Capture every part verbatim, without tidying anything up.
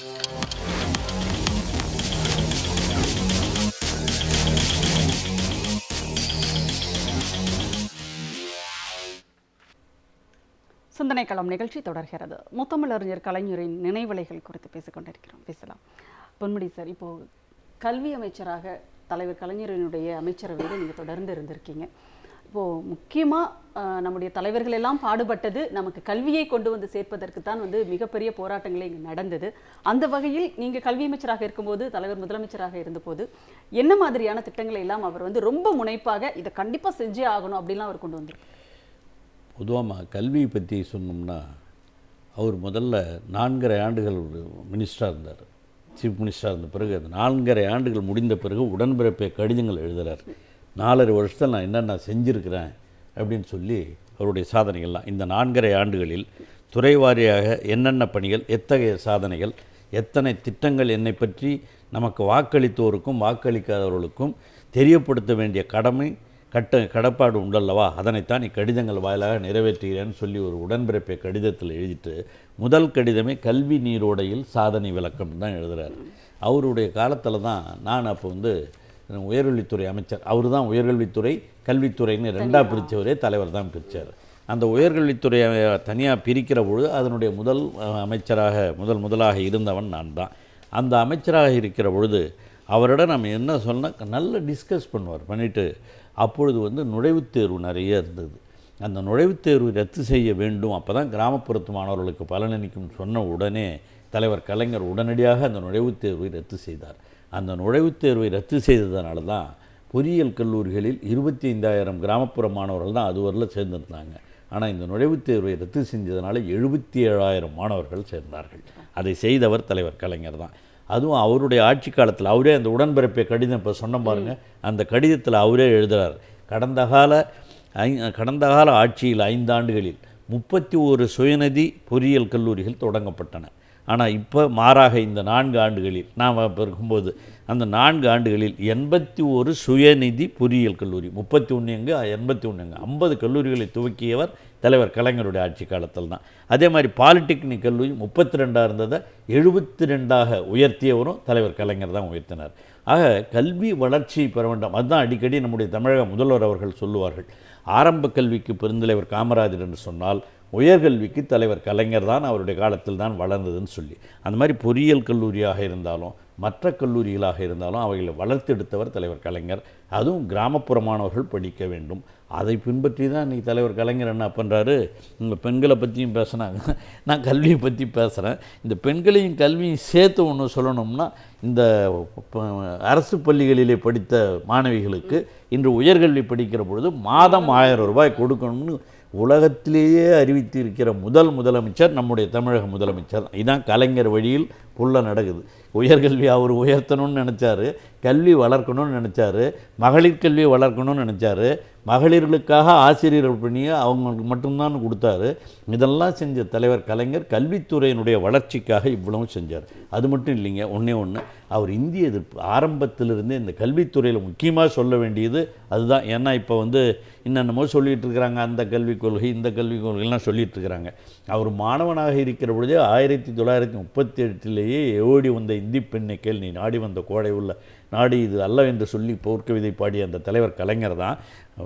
சிந்தனைக்களம் நிகழ்ச்சி தொடர்கிறது. முத்தமிழறிஞர் கலைஞரின் நினைவலைகள் குறித்து பேசிக்கொண்டிருக்கிறோம். பேசலாம். பொன்முடி சார், இப்போ கல்வி அமைச்சராக தலைவர் கலைஞரினுடைய அமைச்சரவையில் நீங்கள் தொடர்ந்து இருந்திருக்கீங்க. இப்போது முக்கியமாக நம்முடைய தலைவர்கள் எல்லாம் பாடுபட்டது நமக்கு கல்வியை கொண்டு வந்து சேர்ப்பதற்கு தான் வந்து மிகப்பெரிய போராட்டங்களே இங்கே நடந்தது. அந்த வகையில் நீங்கள் கல்வி அமைச்சராக இருக்கும்போது, தலைவர் முதலமைச்சராக இருந்தபோது என்ன மாதிரியான திட்டங்களை எல்லாம் அவர் வந்து ரொம்ப முனைப்பாக இதை கண்டிப்பாக செஞ்சே ஆகணும் அப்படின்லாம் அவர் கொண்டு வந்திருக்கு? பொதுவாக கல்வியை பற்றி சொன்னோம்னா, அவர் முதல்ல நான்கரை ஆண்டுகள் மினிஸ்டராக இருந்தார். சீஃப் மினிஸ்டராக இருந்த பிறகு அந்த நான்கரை ஆண்டுகள் முடிந்த பிறகு உடன்பிறப்பை கடிதங்கள் எழுதுகிறார். நாலரை வருஷத்தில் நான் என்னென்ன செஞ்சுருக்கிறேன் அப்படின்னு சொல்லி அவருடைய சாதனைகள்லாம் இந்த நான்கரை ஆண்டுகளில் துறை வாரியாக என்னென்ன பணிகள், எத்தகைய சாதனைகள், எத்தனை திட்டங்கள் என்னை பற்றி நமக்கு வாக்களித்தோருக்கும் வாக்களிக்காதவர்களுக்கும் தெரியப்படுத்த வேண்டிய கடமை கட்ட கடப்பாடு உண்டல்லவா, அதனைத்தான் இக்கடிதங்கள் வாயிலாக நிறைவேற்றுகிறேன்னு சொல்லி ஒரு உடன்பிறப்பை கடிதத்தில் எழுதிட்டு முதல் கடிதமே கல்வி நீரோடையில் சாதனை விளக்கம் தான் எழுதுகிறார். அவருடைய காலத்தில் தான் நான் அப்போ வந்து உயர்கல்வித்துறை அமைச்சர். அவர் தான் உயர்கல்வித்துறை கல்வித்துறைன்னு ரெண்டாக பிரித்தவரே தலைவர் தான் பிரித்தார். அந்த உயர்கல்வித்துறை தனியாக பிரிக்கிற பொழுது அதனுடைய முதல் அமைச்சராக முதல் முதலாக இருந்தவன் நான் தான். அந்த அமைச்சராக இருக்கிற பொழுது அவரிடம் நம்ம என்ன சொன்னால் நல்லா டிஸ்கஸ் பண்ணுவார். பண்ணிவிட்டு அப்பொழுது வந்து நுழைவுத் தேர்வு நிறைய இருந்தது. அந்த நுழைவுத் தேர்வு ரத்து செய்ய வேண்டும், அப்போ தான் கிராமப்புறத்து மாணவர்களுக்கு பலனளிக்கும் சொன்ன உடனே தலைவர் கலைஞர் உடனடியாக அந்த நுழைவுத் தேர்வை ரத்து செய்தார். அந்த நுழைவுத் தேர்வை ரத்து செய்ததுனால தான் பொறியியல் கல்லூரிகளில் இருபத்தி ஐந்தாயிரம் கிராமப்புற மாணவர்கள் தான் அதுவரையில் சேர்ந்திருந்தாங்க. ஆனால் இந்த நுழைவுத் தேர்வை ரத்து செஞ்சதுனால எழுபத்தி ஏழாயிரம் மாணவர்கள் சேர்ந்தார்கள். அதை செய்தவர் தலைவர் கலைஞர் தான். அதுவும் அவருடைய ஆட்சி காலத்தில் அவரே அந்த உடன்பிறப்பை கடிதம் இப்போ சொன்ன பாருங்கள், அந்த கடிதத்தில் அவரே எழுதுகிறார். கடந்த கால ஐ கடந்த கால ஆட்சியில் ஐந்தாண்டுகளில் முப்பத்தி ஒரு சுயநிதி பொறியியல் கல்லூரிகள் தொடங்கப்பட்டன. ஆனால் இப்போ மாறாக இந்த நான்கு ஆண்டுகளில் நாம் இப்போ இருக்கும்போது அந்த நான்கு ஆண்டுகளில் எண்பத்தி ஒரு சுயநிதி பொறியியல் கல்லூரி, முப்பத்தி ஒன்று எங்கு எண்பத்தி ஒன்று எங்கு ஐம்பது கல்லூரிகளை துவக்கியவர் தலைவர் கலைஞருடைய ஆட்சி காலத்தில் தான். அதே மாதிரி பாலிடெக்னிக் கல்லூரி முப்பத்தி ரெண்டாக இருந்ததை எழுபத்தி ரெண்டாக உயர்த்தியவரும் தலைவர் கலைஞர் தான் உயர்த்தினார். ஆக கல்வி வளர்ச்சி பெற வேண்டும், அதுதான் அடிக்கடி நம்முடைய தமிழக முதல்வர் அவர்கள் சொல்லுவார்கள். ஆரம்ப கல்விக்கு பெருந்தலைவர் காமராஜர் என்று சொன்னால் உயர்கல்விக்கு தலைவர் கலைஞர் தான் அவருடைய காலத்தில் தான் வளர்ந்ததுன்னு சொல்லி, அந்த மாதிரி பொறியியல் கல்லூரியாக இருந்தாலும் மற்ற கல்லூரிகளாக இருந்தாலும் அவைகளை வளர்த்தெடுத்தவர் தலைவர் கலைஞர். அதுவும் கிராமப்புற மாணவர்கள் படிக்க வேண்டும், அதை பின்பற்றி தான் இன்றைக்கி தலைவர் கலைஞர் என்ன பண்ணுறாரு, இந்த பெண்களை பற்றியும் பேசுனாங்க, நான் கல்வியை பற்றி பேசுகிறேன். இந்த பெண்களையும் கல்வியும் சேர்த்து ஒன்று சொல்லணும்னா, இந்த அரசு பள்ளிகளிலே படித்த மாணவிகளுக்கு இன்று உயர்கல்வி படிக்கிற பொழுது மாதம் ஆயிரம் ரூபாய் கொடுக்கணும்னு உலகத்திலேயே அறிவித்து இருக்கிற முதல் முதலமைச்சர் நம்முடைய தமிழக முதலமைச்சர். இதுதான் கலைஞர் வழியில் புள்ள நடக்குது. உயர்கல்வி அவர் உயர்த்தணும்னு நினச்சாரு, கல்வி வளர்க்கணும்னு நினச்சாரு, மகளிர் கல்வியை வளர்க்கணும்னு நினச்சாரு, மகளிர்களுக்காக ஆசிரியர்கள் பணியை அவங்களுக்கு மட்டும்தான் கொடுத்தாரு. இதெல்லாம் செஞ்ச தலைவர் கலைஞர் கல்வித்துறையினுடைய வளர்ச்சிக்காக இவ்வளவும் செஞ்சார். அது மட்டும் இல்லைங்க, ஒன்றே ஒன்று, அவர் இந்திய எதிர்ப்பு ஆரம்பத்திலிருந்தே இந்த கல்வித்துறையில் முக்கியமாக சொல்ல வேண்டியது அதுதான். ஏன்னா இப்போ வந்து என்னென்னமோ சொல்லிகிட்டு இருக்கிறாங்க, அந்த கல்விக் கொள்கை இந்த கல்விக் கொள்கைலாம் சொல்லிகிட்டு இருக்கிறாங்க. அவர் மாணவனாக இருக்கிற பொழுதே ஆயிரத்தி தொள்ளாயிரத்தி முப்பத்தி எட்டிலேயே ஓடி வந்த இந்தி பெண்ணை கேள் நீ நாடி வந்த கோடை உள்ள நாடு இது அல்ல என்று சொல்லி போர்க்கவிதை பாடிய அந்த தலைவர் கலைஞர் தான்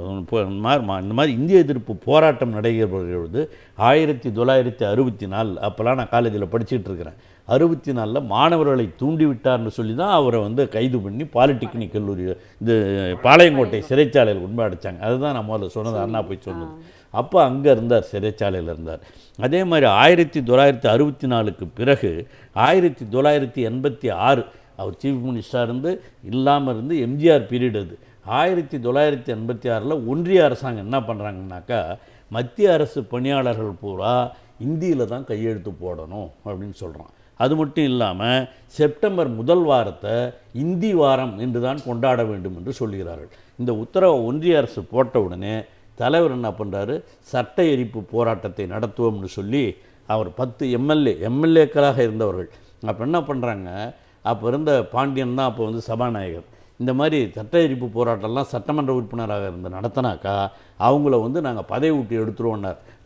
இந்த மாதிரி இந்திய எதிர்ப்பு போராட்டம் நடைபெறுகிறது. ஆயிரத்தி தொள்ளாயிரத்தி அறுபத்தி நாலு அப்போல்லாம் நான் காலேஜில் படிச்சுட்டு இருக்கிறேன். அறுபத்தி நாலில் மாணவர்களை தூண்டிவிட்டார்னு சொல்லி தான் அவரை வந்து கைது பண்ணி பாலிடெக்னிக் கல்லூரி இது பாளையங்கோட்டை சிறைச்சாலையில் உண்மை அடைச்சாங்க. அதுதான் நான் முதல்ல சொன்னது, அண்ணா போய் சொன்னது. அப்போ அங்கே இருந்தார், சிறைச்சாலையில் இருந்தார். அதே மாதிரி ஆயிரத்தி தொள்ளாயிரத்தி அறுபத்தி நாலுக்கு பிறகு ஆயிரத்தி தொள்ளாயிரத்தி எண்பத்தி ஆறு அவர் சீஃப் மினிஸ்டராக இருந்து இல்லாமல் இருந்து எம்ஜிஆர் பீரியட் அது. ஆயிரத்தி தொள்ளாயிரத்தி எண்பத்தி ஆறில் ஒன்றிய அரசாங்கம் என்ன பண்ணுறாங்கன்னாக்கா, மத்திய அரசு பணியாளர்கள் பூரா இந்தியில் தான் கையெழுத்து போடணும் அப்படின்னு சொல்கிறான். அது மட்டும் இல்லாமல் செப்டம்பர் முதல் வாரத்தை இந்தி வாரம் என்று தான் கொண்டாட வேண்டும் என்று சொல்கிறார்கள். இந்த உத்தரவை ஒன்றிய அரசு போட்ட உடனே தலைவர் என்ன பண்ணுறாரு, சட்ட எரிப்பு போராட்டத்தை நடத்துவோம்னு சொல்லி அவர் பத்து எம்எல்ஏ எம்எல்ஏக்களாக இருந்தவர்கள் அப்போ என்ன பண்ணுறாங்க, அப்போ இருந்த பாண்டியன் தான் அப்போ வந்து சபாநாயகர். இந்த மாதிரி சட்ட எரிப்பு போராட்டம்லாம் சட்டமன்ற உறுப்பினராக இருந்து நடத்தினாக்கா அவங்கள வந்து நாங்கள் பதவி விட்டு எடுத்துருவோன்னார்.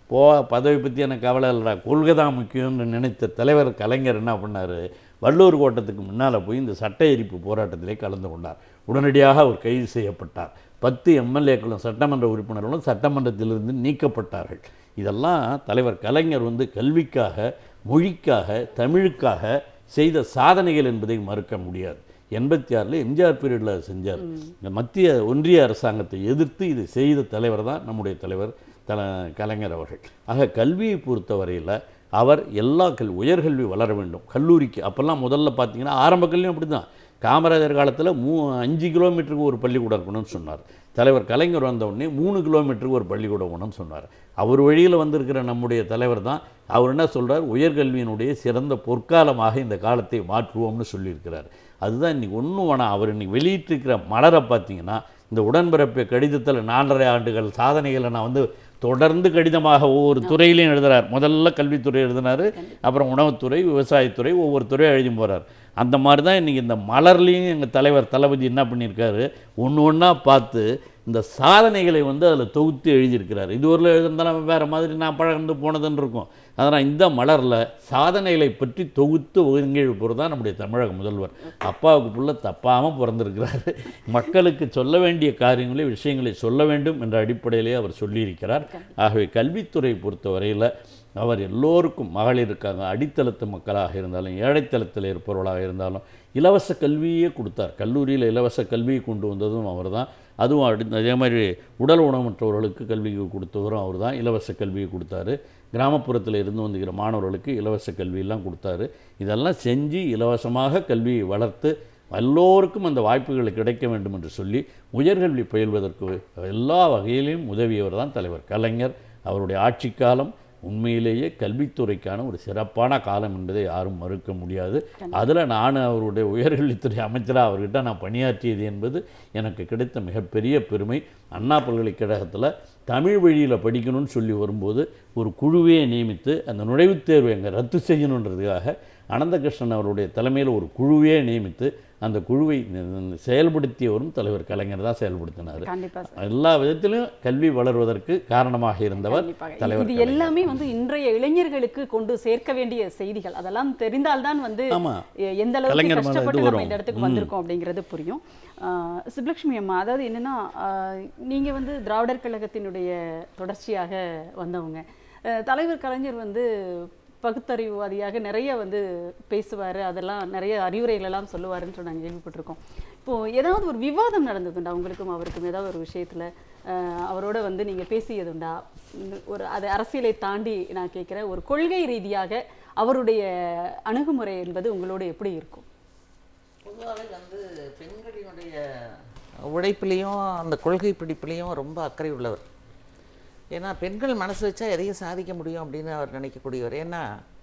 போ பதவி பற்றி எனக்கு கவலை இல்லைடா, கொள்கை தான் முக்கியம்னு நினைத்த தலைவர் கலைஞர் என்ன பண்ணார், வள்ளூர் கோட்டத்துக்கு முன்னால் போய் இந்த சட்ட எரிப்பு போராட்டத்திலே கலந்து கொண்டார். உடனடியாக அவர் கைது செய்யப்பட்டார். பத்து எம்எல்ஏக்களும் சட்டமன்ற உறுப்பினர்களும் சட்டமன்றத்திலிருந்து நீக்கப்பட்டார்கள். இதெல்லாம் தலைவர் கலைஞர் வந்து கல்விக்காக, மொழிக்காக, தமிழுக்காக செய்த சாதனைகள் என்பதை மறுக்க முடியாது. எண்பத்தி ஆறில் எம்ஜிஆர் பீரியடில் செஞ்சார். இந்த மத்திய ஒன்றிய அரசாங்கத்தை எதிர்த்து இதை செய்த தலைவர் தான் நம்முடைய தலைவர் தல கலைஞர் அவர்கள். ஆக கல்வியை பொறுத்தவரையில் அவர் எல்லா கல் உயர்கல்வி வளர வேண்டும். கல்லூரிக்கு அப்போல்லாம் முதல்ல பார்த்தீங்கன்னா ஆரம்ப கல்வியும் அப்படி தான். காமராஜர் காலத்தில் மூ அஞ்சு கிலோமீட்டருக்கு ஒரு பள்ளிக்கூடம் இருக்கணும்னு சொன்னார். தலைவர் கலைஞர் வந்த உடனே மூணு கிலோமீட்டருக்கு ஒரு பள்ளிக்கூடம் வேணும்னு சொன்னார். அவர் வழியில் வந்திருக்கிற நம்முடைய தலைவர் தான் அவர் என்ன சொல்கிறார், உயர்கல்வியினுடைய சிறந்த பொற்காலமாக இந்த காலத்தை மாற்றுவோம்னு சொல்லியிருக்கிறார். அதுதான் இன்றைக்கி ஒன்றும் வேணாம். அவர் இன்றைக்கி வெளியிட்டிருக்கிற மலரை பார்த்தீங்கன்னா, இந்த உடன்பிறப்பு கடிதத்தில் நாலரை ஆண்டுகள் சாதனைகளை நான் வந்து தொடர்ந்து கடிதமாக ஒவ்வொரு துறையிலையும் எழுதுகிறார். முதல்ல கல்வித்துறை எழுதினார், அப்புறம் உணவுத்துறை, விவசாயத்துறை, ஒவ்வொரு துறையும் எழுதி போகிறார். அந்த மாதிரி தான் இன்றைக்கி இந்த மலர்லேயும் எங்கள் தலைவர் தளபதி என்ன பண்ணியிருக்காரு, ஒன்று ஒன்றா பார்த்து இந்த சாதனைகளை வந்து அதில் தொகுத்து எழுதியிருக்கிறார். இது ஒரு எழுதிருந்தாலும் வேறு மாதிரி நான் பழந்து போனதுன்னு இருக்கும். அதனால் இந்த மலரில் சாதனைகளை பற்றி தொகுத்து ஒருங்கி போகிறது தான் நம்முடைய தமிழக முதல்வர். அப்பாவுக்கு புள்ள தப்பாமல் பிறந்திருக்கிறாரு. மக்களுக்கு சொல்ல வேண்டிய காரியங்களை, விஷயங்களை சொல்ல வேண்டும் என்ற அடிப்படையிலே அவர் சொல்லியிருக்கிறார். ஆகவே கல்வித்துறை பொறுத்தவரையில் அவர் எல்லோருக்கும், மகளிர் இருக்காங்க, அடித்தளத்து மக்களாக இருந்தாலும் ஏழைத்தளத்தில் இருப்பவர்களாக இருந்தாலும் இலவச கல்வியே கொடுத்தார். கல்லூரியில் இலவச கல்வியை கொண்டு வந்ததும் அவர் தான். அதுவும் அடி அதே மாதிரி உடல் ஊனமற்றவர்களுக்கு கல்வி கொடுத்தவரும் அவர் தான். இலவச கல்வியை கொடுத்தாரு. கிராமப்புறத்தில் இருந்து வந்துக்கிற மாணவர்களுக்கு இலவச கல்வியெல்லாம் கொடுத்தாரு. இதெல்லாம் செஞ்சு இலவசமாக கல்வியை வளர்த்து எல்லோருக்கும் அந்த வாய்ப்புகள் கிடைக்க வேண்டும் என்று சொல்லி உயர்கல்வி பயில்வதற்கு எல்லா வகையிலையும் உதவியவர் தான் தலைவர் கலைஞர். அவருடைய ஆட்சி காலம் உண்மையிலேயே கல்வித்துறைக்கான ஒரு சிறப்பான காலம் என்பதை யாரும் மறுக்க முடியாது. அதில் நான் அவருடைய உயர்கல்வித்துறை அமைச்சராக அவர்கிட்ட நான் பணியாற்றியது என்பது எனக்கு கிடைத்த மிகப்பெரிய பெருமை. அண்ணா பல்கலைக்கழகத்தில் தமிழ் வழியில் படிக்கணும்னு சொல்லி வரும்போது ஒரு குழுவே நியமித்து அந்த நுழைவுத் தேர்வை அங்கே ரத்து செய்யணுன்றதுக்காக அனந்தகிருஷ்ணன் அவருடைய தலைமையில் ஒரு குழுவே நியமித்து அந்த குழுவை செயல்படுத்தியவரும் தலைவர் கலைஞர் தான் செயல்படுத்தினார். எல்லா விதத்திலும் கல்வி வளர்வதற்கு காரணமாக இருந்தவர் தலைவர். இது எல்லாமே வந்து இன்றைய இளைஞர்களுக்கு கொண்டு சேர்க்க வேண்டிய செய்திகள். அதெல்லாம் தெரிந்தால்தான் வந்து எந்த அளவுக்கு கஷ்டப்பட்டு நம்ம இந்த இடத்துக்கு வந்திருக்கோம் அப்படிங்கிறது புரியும். சுப்லட்சுமி அம்மா, அதாவது என்னன்னா, நீங்க வந்து திராவிடர் கழகத்தினுடைய தொடர்ச்சியாக வந்தவங்க. தலைவர் கலைஞர் வந்து பகுத்தறிவுவாதியாக நிறைய வந்து பேசுவார், அதெல்லாம் நிறைய அறிவுரைகளெல்லாம் சொல்லுவாருன்னு சொல்லி நாங்கள் கேள்விப்பட்டிருக்கோம். இப்போது ஏதாவது ஒரு விவாதம் நடந்ததுண்டா உங்களுக்கும் அவருக்கும்? ஏதாவது ஒரு விஷயத்தில் அவரோட வந்து நீங்கள் பேசியதுண்டா? ஒரு அது அரசியலை தாண்டி நான் கேட்குறேன், ஒரு கொள்கை ரீதியாக அவருடைய அணுகுமுறை என்பது உங்களோட எப்படி இருக்கும்? பொதுவாகவே வந்து பெண்களினுடைய உழைப்பிலையும் அந்த கொள்கை பிடிப்பிலையும் ரொம்ப அக்கறை உள்ளவர். ஏன்னா பெண்கள் மனசு வச்சா எதையும் சாதிக்க முடியும் அப்படின்னு அவர் நினைக்கக்கூடியவர். ஏன்னா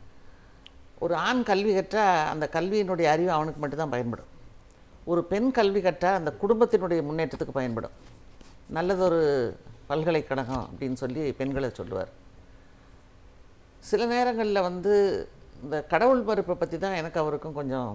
ஒரு ஆண் கல்வி கற்றால் அந்த கல்வியினுடைய அறிவு அவனுக்கு மட்டும்தான் பயன்படும். ஒரு பெண் கல்வி கற்றால் அந்த குடும்பத்தினுடைய முன்னேற்றத்துக்கு பயன்படும். நல்லதொரு பல்கலைக்கழகம் அப்படின்னு சொல்லி பெண்களை சொல்லுவார். சில நேரங்களில் வந்து இந்த கடவுள் மறுப்பை பற்றி தான் எனக்கு அவருக்கும் கொஞ்சம்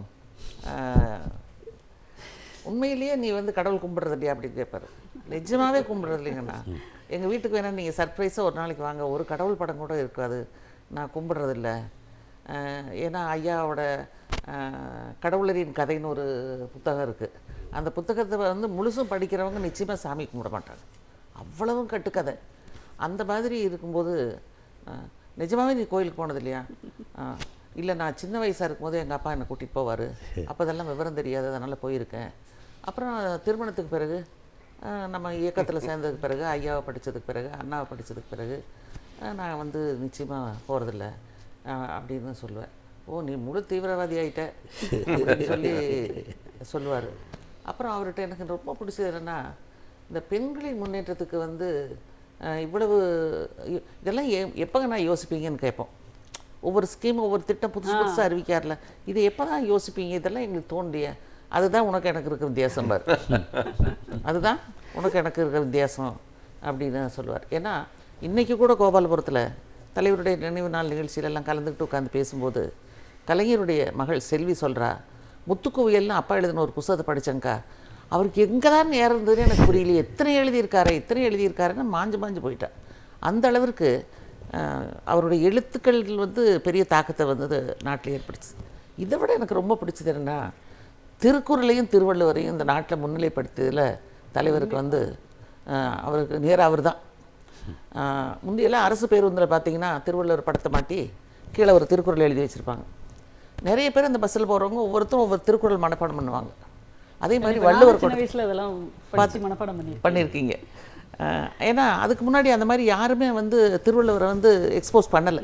உண்மையிலேயே நீ வந்து கடவுள் கும்பிட்றது இல்லையா அப்படின்னு கேட்பார். நிஜமாகவே கும்பிட்றது இல்லைங்கண்ணா, எங்கள் வீட்டுக்கு வேணால் நீங்கள் சர்ப்ரைஸாக ஒரு நாளைக்கு வாங்க, ஒரு கடவுள் படம் கூட இருக்காது, நான் கும்பிட்றதில்ல. ஏன்னா ஐயாவோட கடவுளரின் கதைன்னு ஒரு புத்தகம் இருக்குது. அந்த புத்தகத்தை வந்து முழுசும் படிக்கிறவங்க நிச்சயமாக சாமி கும்பிட மாட்டாங்க, அவ்வளவும் கட்டுக்கதை. அந்த மாதிரி இருக்கும்போது நிஜமாகவே நீ கோயிலுக்கு போனது இல்லையா? இல்லை, நான் சின்ன வயசாக இருக்கும்போது எங்கள் அப்பா என்னை கூட்டிகிட்டு போவார், அப்போ அதெல்லாம் விவரம் தெரியாது, அதனால் போயிருக்கேன். அப்புறம் திருமணத்துக்கு பிறகு நம்ம இயக்கத்தில் சேர்ந்ததுக்கு பிறகு, ஐயாவை படித்ததுக்கு பிறகு, அண்ணாவை படித்ததுக்கு பிறகு நான் வந்து நிச்சயமாக போகிறதில்ல அப்படின்னு சொல்லுவேன். ஓ, நீ முழு தீவிரவாதி ஆகிட்ட அப்படின்னு சொல்லி சொல்லுவார். அப்புறம் அவர்கிட்ட எனக்கு ரொம்ப பிடிச்சது என்னென்னா, இந்த பெண்களின் முன்னேற்றத்துக்கு வந்து இவ்வளவு இதெல்லாம் எ எப்போங்க நான் யோசிப்பீங்கன்னு கேட்போம். ஒவ்வொரு ஸ்கீம், ஒவ்வொரு திட்டம் புதுசு புதுசாக அறிவிக்கார்ல, இது எப்போ தான் யோசிப்பீங்க, இதெல்லாம் எங்களுக்கு தோண்டிய, அதுதான் உனக்கு எனக்கு இருக்கிற வித்தியாசம் பார், அதுதான் உனக்கு எனக்கு இருக்கிற வித்தியாசம் அப்படின்னு சொல்லுவார். ஏன்னா இன்றைக்கி கூட கோபாலபுரத்தில் தலைவருடைய நினைவு நாள் நிகழ்ச்சியிலெல்லாம் கலந்துக்கிட்டு உட்காந்து பேசும்போது கலைஞருடைய மகள் செல்வி சொல்கிறா, முத்துக்குவியல்னு அப்பா எழுதின ஒரு புத்தகத்தை படித்தேங்க்கா, அவருக்கு எங்கே தான் நேரம் இருந்ததுன்னு எனக்கு புரியலையே, எத்தனை எழுதியிருக்காரு இத்தனை எழுதியிருக்காருன்னு மாஞ்சு மாஞ்சு போயிட்டா. அந்த அளவிற்கு அவருடைய எழுத்துக்கள் வந்து பெரிய தாக்கத்தை வந்து நாட்டில் ஏற்படுச்சு. இதை விட எனக்கு ரொம்ப பிடிச்சது என்னென்னா, திருக்குறளையும் திருவள்ளுவரையும் இந்த நாட்டில் முன்னிலைப்படுத்தியதில் தலைவருக்கு வந்து அவருக்கு நேராக அவர் தான். முந்தையெல்லாம் அரசு பேருந்தில் பார்த்தீங்கன்னா திருவள்ளுவர் படத்தை மாட்டி கீழே ஒரு திருக்குறள் எழுதி வச்சுருப்பாங்க. நிறைய பேர் அந்த பஸ்ஸில் போகிறவங்க ஒவ்வொருத்தரும் ஒவ்வொரு திருக்குறள் மனப்பாடம் பண்ணுவாங்க. அதே மாதிரி வள்ளுவர் பார்த்து மனப்பாடம் பண்ணி பண்ணியிருக்கீங்க. ஏன்னா அதுக்கு முன்னாடி அந்த மாதிரி யாருமே வந்து திருவள்ளுவரை வந்து எக்ஸ்போஸ் பண்ணலை.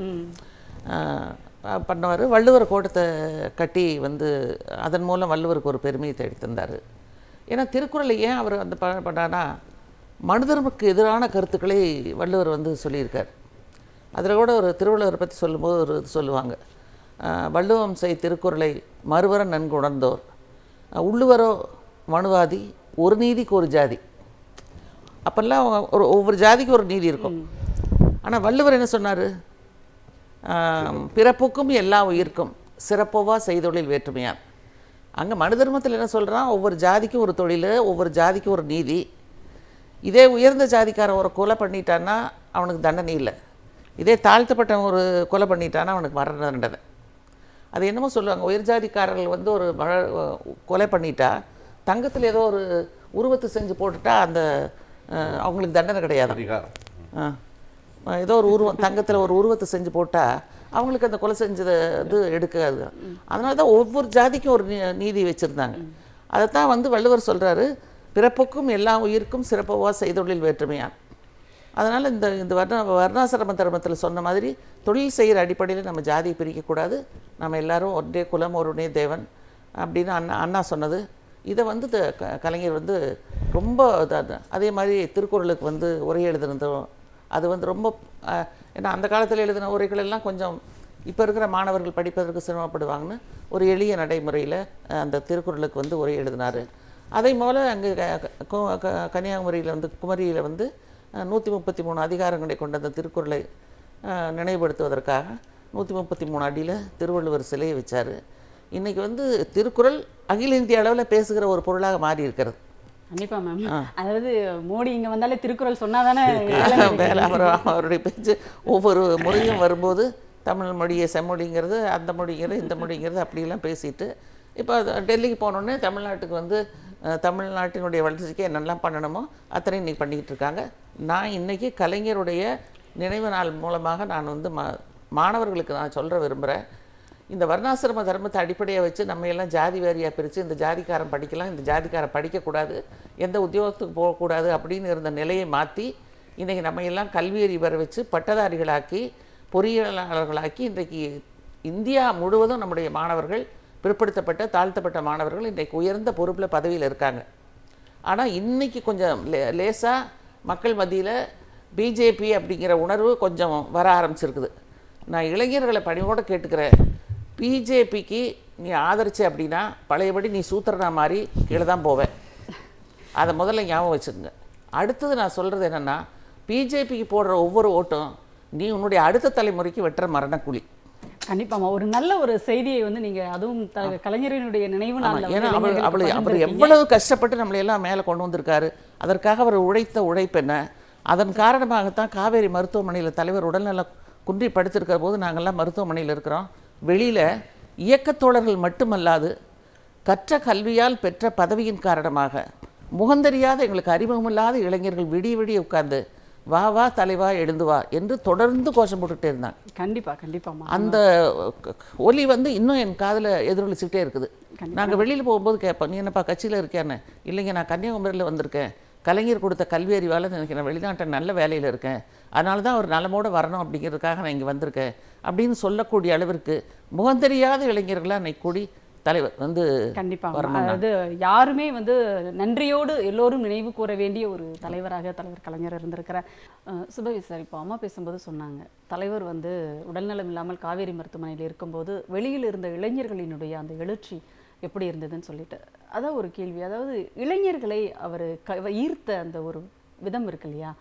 பண்ணவர் வள்ளுவர் கோட்டத்தை கட்டி வந்து அதன் மூலம் வள்ளுவருக்கு ஒரு பெருமையை தேடி தந்தார். ஏன்னா திருக்குறளை ஏன் அவர் அந்த ப பண்ணான்னா மனிதருக்கு எதிரான கருத்துக்களை வள்ளுவர் வந்து சொல்லியிருக்கார். அதில் கூட ஒரு திருவள்ளுவரை பற்றி சொல்லும்போது ஒரு இது சொல்லுவாங்க, வள்ளுவம் செய் திருக்குறளை மறுவர நன்கு உணர்ந்தோர் உள்ளுவரோ மனுவாதி ஒரு நீதிக்கு ஒரு ஜாதி. அப்போல்லாம் ஒரு ஒவ்வொரு ஜாதிக்கு ஒரு நீதி இருக்கும். ஆனால் வள்ளுவர் என்ன சொன்னார், பிறப்புக்கும் எல்லா உயிர்க்கும் சிறப்போவா செய்தொழில் வேற்றுமையான். அங்கே மனு தர்மத்தில் என்ன சொல்கிறான், ஒவ்வொரு ஜாதிக்கும் ஒரு தொழில், ஒவ்வொரு ஜாதிக்கும் ஒரு நீதி. இதே உயர்ந்த ஜாதிக்காரன் ஒரு கொலை பண்ணிட்டான்னா அவனுக்கு தண்டனை இல்லை, இதே தாழ்த்தப்பட்டவன் ஒரு கொலை பண்ணிட்டான்னா அவனுக்கு மரண தண்டனை. அது என்னமோ சொல்லுவாங்க, உயர் ஜாதிக்காரர்கள் வந்து ஒரு மழை கொலை பண்ணிட்டா தங்கத்தில் ஏதோ ஒரு உருவத்தை செஞ்சு போட்டுட்டா அந்த அவங்களுக்கு தண்டனை கிடையாது. ஏதோ ஒரு உருவம் தங்கத்தில் ஒரு உருவத்தை செஞ்சு போட்டால் அவங்களுக்கு அந்த கொலை செஞ்சதை இது எடுக்காது. அதனால தான் ஒவ்வொரு ஜாதிக்கும் ஒரு நீதி வச்சுருந்தாங்க. அதைத்தான் வந்து வள்ளுவர் சொல்கிறாரு, பிறப்புக்கும் எல்லா உயிருக்கும் சிறப்பவா செய்தொழில் வேற்றுமையான். அதனால் இந்த இந்த வர்ண வர்ணாசிரம தர்மத்தில் சொன்ன மாதிரி தொழில் செய்கிற அடிப்படையில் நம்ம ஜாதியை பிரிக்கக்கூடாது, நம்ம எல்லோரும் ஒன்றே குலம் ஒருனே தேவன் அப்படின்னு அண்ணா அண்ணா சொன்னது. இதை வந்து க கலைஞர் வந்து ரொம்ப அதே மாதிரி திருக்குறளுக்கு வந்து உரை எழுதுனதும் அது வந்து ரொம்ப, ஏன்னா அந்த காலத்தில் எழுதின உரைகள் எல்லாம் கொஞ்சம் இப்போ இருக்கிற மாணவர்கள் படிப்பதற்கு சிரமப்படுவாங்கன்னு ஒரு எளிய நடைமுறையில் அந்த திருக்குறளுக்கு வந்து உரை எழுதினார். அதே போல் அங்கே கன்னியாகுமரியில் வந்து குமரியில் வந்து நூற்றி முப்பத்தி மூணு அதிகாரங்களை கொண்ட அந்த திருக்குறளை நினைவுபடுத்துவதற்காக நூற்றி முப்பத்தி மூணு அடியில் திருவள்ளுவர் சிலையை வச்சார். இன்றைக்கி வந்து திருக்குறள் அகில இந்திய அளவில் பேசுகிற ஒரு பொருளாக மாறி இருக்கிறது. கண்டிப்பா மேம். அதாவது மோடி இங்கே வந்தாலே திருக்குறள் சொன்னாதானே வேலை. அவர் அவருடைய பேச்சு ஒவ்வொரு முறையும் வரும்போது தமிழ் மொழியை செம்மொழிங்கிறது, அந்த மொழிங்கிறது, இந்த மொழிங்கிறது அப்படிலாம் பேசிட்டு இப்போ டெல்லிக்கு போனோடனே தமிழ்நாட்டுக்கு வந்து தமிழ்நாட்டினுடைய வளர்ச்சிக்கு என்னெல்லாம் பண்ணணுமோ அத்தனை இன்றைக்கி பண்ணிக்கிட்டு இருக்காங்க. நான் இன்றைக்கி கலைஞருடைய நினைவு நாள் மூலமாக நான் வந்து மா மாணவர்களுக்கு நான் சொல்கிற விரும்புகிறேன், இந்த வர்ணாசிரம தர்மத்தை அடிப்படையாக வச்சு நம்ம எல்லாம் ஜாதி வாரியாக பிரித்து இந்த ஜாதிக்காரன் படிக்கலாம், இந்த ஜாதிக்காரன் படிக்கக்கூடாது, எந்த உத்தியோகத்துக்கு போகக்கூடாது அப்படின்னு இருந்த நிலையை மாற்றி இன்றைக்கி நம்ம எல்லாம் கல்வியறி வர வச்சு பட்டதாரிகளாக்கி பொறியியலாளர்களாக்கி இன்றைக்கு இந்தியா முழுவதும் நம்முடைய மாணவர்கள் பிற்படுத்தப்பட்ட தாழ்த்தப்பட்ட மாணவர்கள் இன்றைக்கு உயர்ந்த பொறுப்பில் பதவியில் இருக்காங்க. ஆனால் இன்றைக்கி கொஞ்சம் லே லேசாக மக்கள் மத்தியில் பிஜேபி அப்படிங்கிற உணர்வு கொஞ்சம் வர ஆரம்பிச்சிருக்குது. நான் இளைஞர்களை பணியோடு கேட்டுக்கிறேன், பிஜேபிக்கு நீ ஆதரிச்ச அப்படின்னா பழையபடி நீ சூத்திரனா மாதிரி கீழே தான் போவேன். அதை முதல்ல ஞாபகம் வச்சுக்கோங்க. அடுத்தது நான் சொல்கிறது என்னென்னா, பிஜேபிக்கு போடுற ஒவ்வொரு ஓட்டும் நீ உன்னுடைய அடுத்த தலைமுறைக்கு வெட்டுற மரணக்குழி. கண்டிப்பாக ஒரு நல்ல ஒரு செய்தியை வந்து நீங்கள் அதுவும் கலைஞரினுடைய நினைவு நாள், ஏன்னா அவர் அவளை அவர் எவ்வளவு கஷ்டப்பட்டு நம்மளையெல்லாம் மேலே கொண்டு வந்திருக்காரு, அதற்காக அவர் உழைத்த உழைப்பு என்ன, அதன் காரணமாகத்தான் காவேரி மருத்துவமனையில் தலைவர் உடல்நல குன்றி படுத்திருக்கிற போது நாங்கள்லாம் மருத்துவமனையில் இருக்கிறோம். வெளியில் இயக்கத்தோழர்கள் மட்டுமல்லாது கற்ற கல்வியால் பெற்ற பதவியின் காரணமாக முகந்தறியாத எங்களுக்கு அறிமுகமில்லாத இளைஞர்கள் விடிய விடிய உட்கார்ந்து வா வா தலைவா எழுந்து வா என்று தொடர்ந்து கோஷம் போட்டுகிட்டே இருந்தாங்க. கண்டிப்பாக கண்டிப்பாக அந்த ஒலி வந்து இன்னும் என் காதில் எதிரொலிச்சுக்கிட்டே இருக்குது. நாங்கள் வெளியில் போகும்போது கேட்போம், நீ என்னப்பா கட்சியில் இருக்கேன்னு. இல்லைங்க, நான் கன்னியாகுமரியில் வந்திருக்கேன், கலைஞர் கொடுத்த கல்வி அறிவால் எனக்கு நான் வெளிநாட்டில் நல்ல வேலையில் இருக்கேன், அதனால தான் அவர் நலமோடு வரணும் அப்படிங்கிறதுக்காக நான் இங்கே வந்திருக்கேன் அப்படின்னு சொல்லக்கூடிய அளவிற்கு முகந்தெரியாத இளைஞர்களாக அன்னைக்கு கூடி தலைவர் வந்து கண்டிப்பாக, அதாவது யாருமே வந்து நன்றியோடு எல்லோரும் நினைவு கூற வேண்டிய ஒரு தலைவராக தலைவர் கலைஞர் இருந்திருக்கிறார். சுபவி சார், இப்போ அம்மா பேசும்போது சொன்னாங்க, தலைவர் வந்து உடல்நலம் இல்லாமல் காவேரி மருத்துவமனையில் இருக்கும்போது வெளியில் இருந்த இளைஞர்களினுடைய அந்த எழுச்சி எப்படி இருந்ததுன்னு சொல்லிட்டு, அதான் ஒரு கேள்வி. அதாவது இளைஞர்களை அவர் க ஈர்த்த அந்த ஒரு விதம் இருக்கு இல்லையா,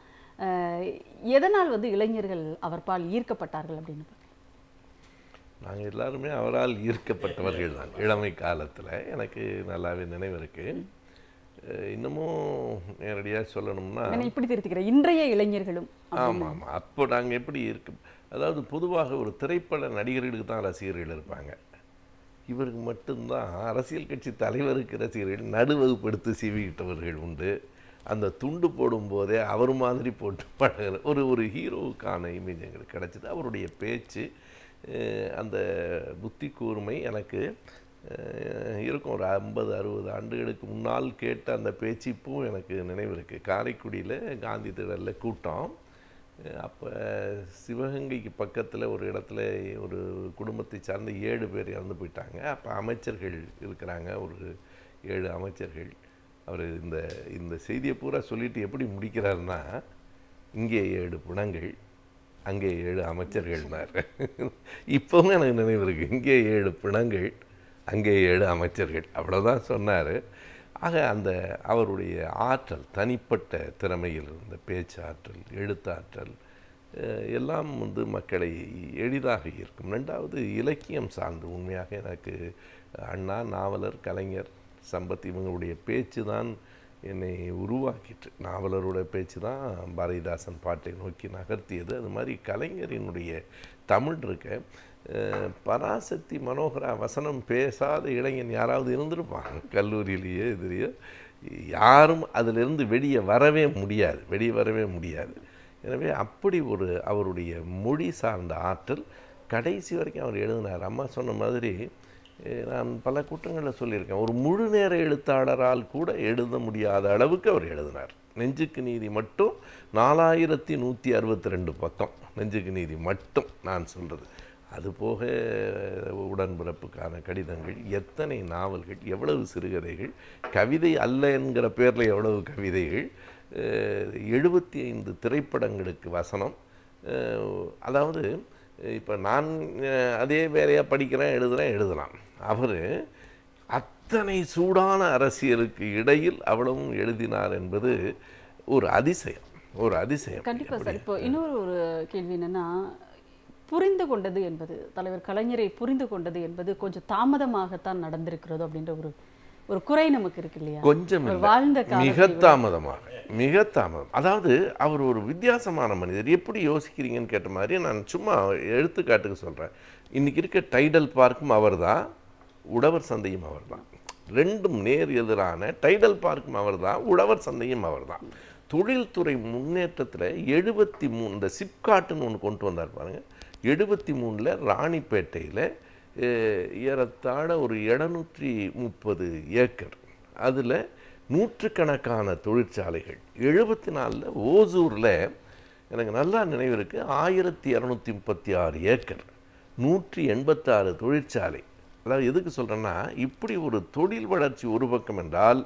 எதனால் வந்து இளைஞர்கள் அவர் பால் ஈர்க்கப்பட்டார்கள் அப்படின்னு? நாங்கள் எல்லாருமே அவரால் ஈர்க்கப்பட்டவர்கள் தான். இளமை காலத்தில் எனக்கு நல்லாவே நினைவு இருக்குது. இன்னமும் நேரடியாக சொல்லணும்னா இப்படி திருத்திக்கிறேன், இன்றைய இளைஞர்களும். ஆமாம் ஆமாம். அப்போ நாங்கள் எப்படி இருக்கு, அதாவது பொதுவாக ஒரு திரைப்பட நடிகர்களுக்கு தான் ரசிகர்கள் இருப்பாங்க. இவருக்கு மட்டும்தான் அரசியல் கட்சி தலைவருக்கு ரசிகர்கள் நடுவகுப்படுத்தி சீவிக்கிட்டவர்கள் உண்டு. அந்த துண்டு போடும்போதே அவர் மாதிரி போட்டு பழகிற ஒரு ஒரு ஹீரோவுக்கான இமேஜ் எங்களுக்கு கிடச்சிது. அவருடைய பேச்சு, அந்த புத்தி கூர்மை எனக்கு இருக்கும். ஒரு ஐம்பது அறுபது ஆண்டுகளுக்கு முன்னால் கேட்ட அந்த பேச்சு இப்பவும் எனக்கு நினைவு இருக்குது. காரைக்குடியில் காந்தி திடலில் கூட்டம். அப்போ சிவகங்கைக்கு பக்கத்தில் ஒரு இடத்துல ஒரு குடும்பத்தை சார்ந்த ஏழு பேர் இறந்து போயிட்டாங்க. அப்போ அமைச்சர்கள் இருக்கிறாங்க, ஒரு ஏழு அமைச்சர்கள். அவர் இந்த இந்த செய்தியை பூரா சொல்லிட்டு எப்படி முடிக்கிறாருன்னா, இங்கே ஏழு பிணங்கள், அங்கே ஏழு அமைச்சர்கள்னார். இப்போவும் எனக்கு நினைவு இருக்குது. இங்கே ஏழு பிணங்கள், அங்கே ஏழு அமைச்சர்கள், அவ்வளோதான் சொன்னார். ஆக அந்த அவருடைய ஆற்றல், தனிப்பட்ட திறமையில் இருந்த பேச்சாற்றல், எழுத்தாற்றல் எல்லாம் வந்து மக்களை எளிதாக ஈர்க்கும். ரெண்டாவது இலக்கியம் சார்ந்து உண்மையாக எனக்கு அண்ணா, நாவலர், கலைஞர், சம்பத் இவங்களுடைய பேச்சு தான் என்னை உருவாக்கிட்டு. நாவலரோட பேச்சு தான் பாரதிதாசன் பாட்டை நோக்கி நகர்த்தியது. அது மாதிரி கலைஞரினுடைய தமிழ் இருக்க, பராசக்தி மனோகரா வசனம் பேசாத இளைஞன் யாராவது இருந்திருப்பாங்க கல்லூரியிலேயே இதுலேயோ. யாரும் அதிலிருந்து வெளியே வரவே முடியாது, வெளியே வரவே முடியாது. எனவே அப்படி ஒரு அவருடைய மொழி சார்ந்த ஆற்றல் கடைசி வரைக்கும் அவர் எழுதினார். அம்மா சொன்ன மாதிரி நான் பல கூட்டங்களில் சொல்லியிருக்கேன், ஒரு முழு நேர எழுத்தாளரால் கூட எழுத முடியாத அளவுக்கு அவர் எழுதினார். நெஞ்சுக்கு நீதி மட்டும் நாலாயிரத்தி நூற்றி அறுபத்தி ரெண்டு பக்கம், நெஞ்சுக்கு நீதி மட்டும் நான் சொல்கிறது. அதுபோக உடன்பிறப்புக்கான கடிதங்கள், எத்தனை நாவல்கள், எவ்வளவு சிறுகதைகள், கவிதை அல்ல என்கிற பேரில் எவ்வளவு கவிதைகள், எழுபத்தி ஐந்து திரைப்படங்களுக்கு வசனம். அதாவது இப்போ நான் அதே வேலையாக படிக்கிறேன், எழுதுகிறேன், எழுதலாம். அவர் அத்தனை சூடான அரசியலுக்கு இடையில் அவ்வளவும் எழுதினார் என்பது ஒரு அதிசயம், ஒரு அதிசயம். கண்டிப்பாக சார். இப்போ இன்னொரு ஒரு கேள்வி என்னென்னா, புரிந்து கொண்டது என்பது, தலைவர் கலைஞரை புரிந்து கொண்டது என்பது கொஞ்சம் தாமதமாகத்தான் நடந்திருக்கிறதோ அப்படின்ற ஒரு ஒரு குறை நமக்கு இருக்கு இல்லையா? கொஞ்சம் வாழ்ந்த மிக தாமதமாக, மிக தாமதம். அதாவது அவர் ஒரு வித்தியாசமான மனிதர். எப்படி யோசிக்கிறீங்கன்னு கேட்ட மாதிரி நான் சும்மா எடுத்துக்காட்டுக்கு சொல்கிறேன். இன்றைக்கி இருக்க டைடல் பார்க்கும் அவர் தான், உழவர் சந்தையும் அவர் தான். ரெண்டும் நேர் எதிரான. டைடல் பார்க்கும் அவர் தான், உழவர் சந்தையும் அவர் தான். தொழில்துறை முன்னேற்றத்தில் எழுபத்தி மூணு இந்த சிப்காட்டுன்னு ஒன்று கொண்டு வந்தார் பாருங்கள். எழுபத்தி மூணில் ராணிப்பேட்டையில் ஏறத்தாழ ஒரு எழுநூற்றி முப்பது ஏக்கர், அதில் நூற்றுக்கணக்கான தொழிற்சாலைகள். எழுபத்தி நாலில் ஓசூரில் எனக்கு நல்லா நினைவு இருக்குது, ஆயிரத்தி இரநூத்தி முப்பத்தி ஆறு ஏக்கர், நூற்றி எண்பத்தாறு தொழிற்சாலை. அதாவது எதுக்கு சொல்கிறேன்னா, இப்படி ஒரு தொழில் வளர்ச்சி ஒரு பக்கம் என்றால்,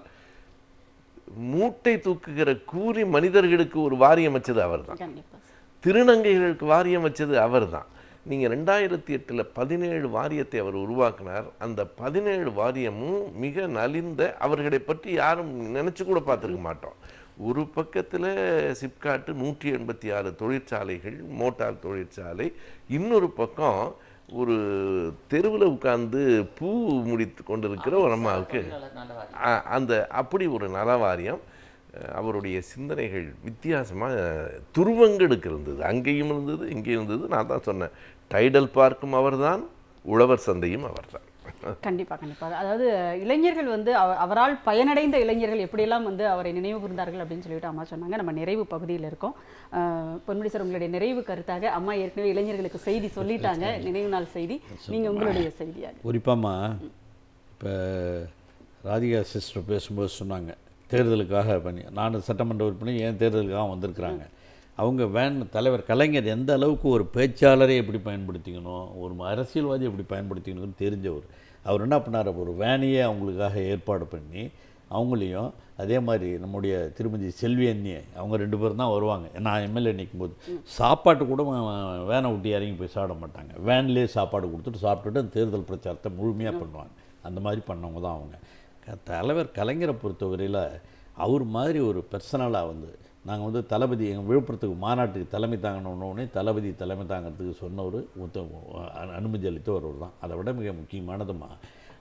மூட்டை தூக்குகிற கூலி மனிதர்களுக்கு ஒரு வாரியம் வச்சது அவர் தான், திருநங்கைகளுக்கு வாரியம் வச்சது அவர் தான். நீங்கள் ரெண்டாயிரத்தி எட்டில் பதினேழு வாரியத்தை அவர் உருவாக்கினார். அந்த பதினேழு வாரியமும் மிக நலிந்த, அவர்களை பற்றி யாரும் நினச்சி கூட பார்த்துருக்க மாட்டோம். ஒரு பக்கத்தில் சிப்காட்டு நூற்றி எண்பத்தி ஆறு தொழிற்சாலைகள், மோட்டார் தொழிற்சாலை. இன்னொரு பக்கம் ஒரு தெருவில் உட்கார்ந்து பூ முடித்து கொண்டிருக்கிற ஒரு அம்மாவுக்கு அந்த அப்படி ஒரு நலவாரியம். அவருடைய சிந்தனைகள் வித்தியாசமாக துருவங்களுக்கு இருந்தது. அங்கேயும் இருந்தது, இங்கேயும் இருந்தது. நான் தான் சொன்னேன், டைடல் பார்க்கும் அவர் தான், உழவர் சந்தையும் அவர் தான். கண்டிப்பாக கண்டிப்பாக. அதாவது இளைஞர்கள் வந்து அவரால் பயனடைந்த இளைஞர்கள் எப்படியெல்லாம் வந்து அவரை நினைவு கூர்ந்தார்கள் அப்படின்னு சொல்லிட்டு அம்மா சொன்னாங்க. நம்ம நிறைவு பகுதியில் இருக்கோம். பொன்முடி சார், உங்களுடைய நிறைவு கருத்தாக, அம்மா ஏற்கனவே இளைஞர்களுக்கு செய்தி சொல்லிட்டாங்க, நினைவு நாள் செய்தி. நீங்கள் உங்களுடைய செய்தியாக குறிப்பாம்மா, இப்போ ராதிகா சிஸ்டர் பேசும்போது சொன்னாங்க, தேர்தலுக்காக பண்ணி, நான் சட்டமன்ற உறுப்பினர், ஏன் தேர்தலுக்காக வந்திருக்கிறாங்க. அவங்க வேன் தலைவர் கலைஞர் எந்த அளவுக்கு ஒரு பேச்சாளரை எப்படி பயன்படுத்திக்கணும், ஒரு அரசியல்வாதி எப்படி பயன்படுத்திக்கணும்னு தெரிஞ்சவர். அவர் என்ன பண்ணார், ஒரு வேனையே அவங்களுக்காக ஏற்பாடு பண்ணி, அவங்களையும் அதே மாதிரி நம்முடைய திருமதி செல்வி அண்ணி, அவங்க ரெண்டு பேரும் தான் வருவாங்க. நான் எம்எல்ஏ நிற்கும் போது சாப்பாட்டு கூட வேனை விட்டு இறங்கி போய் சாப்பிட மாட்டாங்க, வேன்லேயே சாப்பாடு கொடுத்துட்டு சாப்பிட்டுட்டு அந்த தேர்தல் பிரச்சாரத்தை முழுமையாக பண்ணுவாங்க. அந்த மாதிரி பண்ணவங்க தான் அவங்க. தலைவர் கலைஞரை பொறுத்தவரையில் அவர் மாதிரி ஒரு பர்சனலாக வந்து, நாங்கள் வந்து தளபதி எங்கள் விழுப்புரத்துக்கு மாநாட்டுக்கு தலைமை தாங்கணுன்னே தளபதி தலைமை தாங்கிறதுக்கு சொன்னவர், அனுமதி அளித்தவர் தான். அதை விட மிக முக்கியமானதுமா,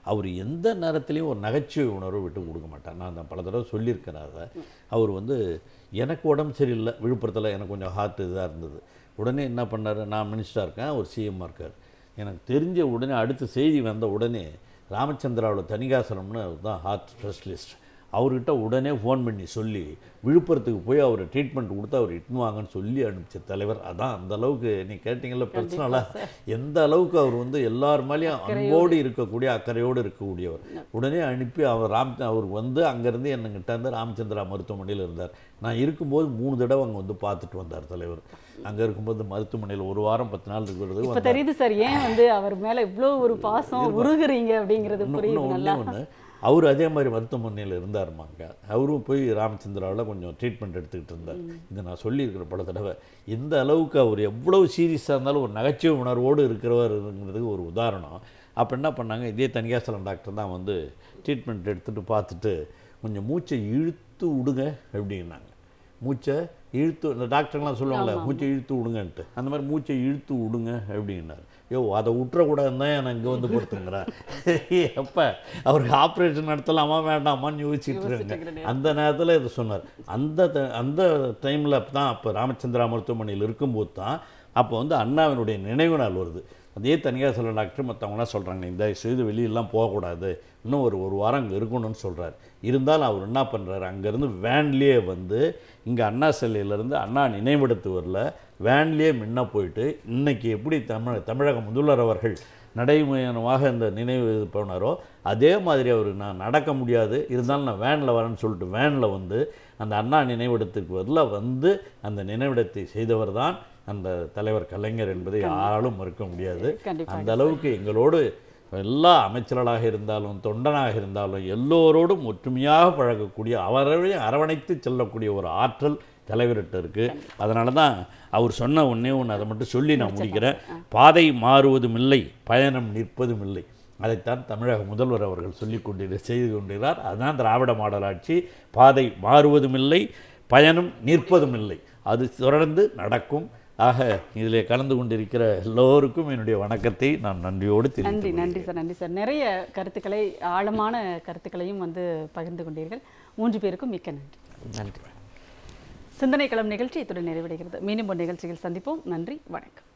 அவர் எந்த நேரத்துலையும் ஒரு நகைச்சுவை உணர்வை விட்டு கொடுக்க மாட்டார். நான் தான் பல தடவை சொல்லியிருக்கிறேன் அதை. அவர் வந்து எனக்கு உடம்பு சரியில்லை, விழுப்புரத்தில் எனக்கு கொஞ்சம் ஹார்ட் இதாக இருந்தது, உடனே என்ன பண்ணார், நான் மினிஸ்டராக இருக்கேன், அவர் சிஎம்மாக இருக்கார், எனக்கு தெரிஞ்ச உடனே அடுத்த செய்தி வந்த உடனே ராமச்சந்திராவில் தணிகாசலம்னு தான் ஹார்ட் ஸ்பெஷலிஸ்ட், அவர்கிட்ட உடனே ஃபோன் பண்ணி சொல்லி விழுப்புரத்துக்கு போய் அவர் ட்ரீட்மெண்ட் கொடுத்து அவர் இட்டுன்னு வாங்கன்னு சொல்லி அனுப்பிச்ச தலைவர். அதான் அந்த அளவுக்கு நீ கேட்டிங்கல்ல பர்சனலாக எந்த அளவுக்கு அவர் வந்து எல்லார் மேலேயும் அன்போடு இருக்கக்கூடிய அக்கறையோடு இருக்கக்கூடியவர். உடனே அனுப்பி அவர் ராம் அவர் வந்து அங்கேருந்து என்னங்கிட்ட இருந்து ராமச்சந்திரா மருத்துவமனையில் இருந்தார். நான் இருக்கும்போது மூணு தடவை அங்கே வந்து பார்த்துட்டு வந்தார் தலைவர். அங்கே இருக்கும்போது மருத்துவமனையில் ஒரு வாரம் பத்து நாள் இருக்கிறது இப்போ தெரியுது சார் ஏன் வந்து அவர் மேலே இவ்வளோ ஒரு பாசம் உருகுறீங்க அப்படிங்கிறது புரியுது நல்லா. ஒன்று அவர் அதே மாதிரி மருத்துவமனையில் இருந்தாருமாங்க. அவரும் போய் ராமச்சந்திராவில் கொஞ்சம் ட்ரீட்மெண்ட் எடுத்துக்கிட்டு இருந்தார். இது நான் சொல்லியிருக்கிற பல தடவை. எந்த அளவுக்கு அவர் எவ்வளவு சீரியஸாக இருந்தாலும் ஒரு நகைச்சுவை உணர்வோடு இருக்கிறவருங்கிறதுக்கு ஒரு உதாரணம். அப்போ என்ன பண்ணாங்க, இதே தணிகாசலம் டாக்டர் தான் வந்து ட்ரீட்மெண்ட் எடுத்துகிட்டு பார்த்துட்டு கொஞ்சம் மூச்சை இழுத்து விடுங்க அப்படின்னாங்க. மூச்சை இழுத்து, இந்த டாக்டர்லாம் சொல்லுவாங்களே மூச்சை இழுத்து விடுங்கன்ட்டு, அந்த மாதிரி மூச்சை இழுத்து விடுங்க அப்படின்னாரு. யோ அதை விட்டுறக்கூடாதுன்னு தான் நான் இங்கே வந்து கொடுத்துங்கிறேன். எப்போ அவருக்கு ஆப்ரேஷன் நடத்தலாமா வேண்டாமான்னு யோசிச்சுட்டு இருங்க. அந்த நேரத்தில் இதை சொன்னார். அந்த அந்த டைமில் தான் அப்போ ராமச்சந்திரா மருத்துவமனையில் இருக்கும்போது தான் அப்போ வந்து அண்ணாவினுடைய நினைவு நாள் வருது. அதே தணிகாசலம் டாக்டர் மற்றவங்களாம் சொல்கிறாங்க இந்த செய்து வெளியெல்லாம் போகக்கூடாது, இன்னும் ஒரு ஒரு வாரம் அங்கே இருக்கணும்னு சொல்கிறார். இருந்தாலும் அவர் என்ன பண்ணுறாரு, அங்கேருந்து வேன்லேயே வந்து இங்கே அண்ணா சிலையிலேருந்து அண்ணா நினைவிடத்து வரல வேன்லேயே முன்ன போயிட்டு இன்றைக்கி எப்படி தமிழ் தமிழக முதல்வர் அவர்கள் நடைமுறையாக இந்த நினைவு இது போனாரோ அதே மாதிரி அவர் நான் நடக்க முடியாது இருந்தாலும் நான் வேனில் வரேன்னு சொல்லிட்டு வேனில் வந்து அந்த அண்ணா நினைவிடத்துக்கு வரல வந்து அந்த நினைவிடத்தை செய்தவர் தான் அந்த தலைவர் கலைஞர் என்பதை யாராலும் மறுக்க முடியாது. அந்த அளவுக்கு எங்களோடு எல்லா அமைச்சர்களாக இருந்தாலும் தொண்டனாக இருந்தாலும் எல்லோரோடும் ஒற்றுமையாக பழகக்கூடிய அவரையும் அரவணைத்து செல்லக்கூடிய ஒரு ஆற்றல் தலைவர்கிட்ட இருக்குது. அதனால தான் அவர் சொன்ன ஒன்றே ஒன்று அதை மட்டும் சொல்லி நான் முடிக்கிறேன். பாதை மாறுவதும் இல்லை, பயணம் நிற்பதும் இல்லை. அதைத்தான் தமிழக முதல்வர் அவர்கள் சொல்லி கொண்டு செய்து கொண்டிருக்கிறார். அதுதான் திராவிட மாடல் ஆட்சி. பாதை மாறுவதும் இல்லை, பயணம் நிற்பதும் இல்லை, அது தொடர்ந்து நடக்கும். ஆக இதில் கலந்து கொண்டிருக்கிற எல்லோருக்கும் என்னுடைய வணக்கத்தை நான் நன்றியோடு தெரிவித்துக் நன்றி நன்றி சார் நன்றி சார் நிறைய கருத்துக்களை ஆழமான கருத்துக்களையும் வந்து பகிர்ந்து கொண்டீர்கள். மூன்று பேருக்கும் மிக்க நன்றி. நன்றி. சிந்தனை களம் நிகழ்ச்சி இத்துடன் நிறைவடைகிறது. மீண்டும் ஒரு நிகழ்ச்சியில் சந்திப்போம். நன்றி, வணக்கம்.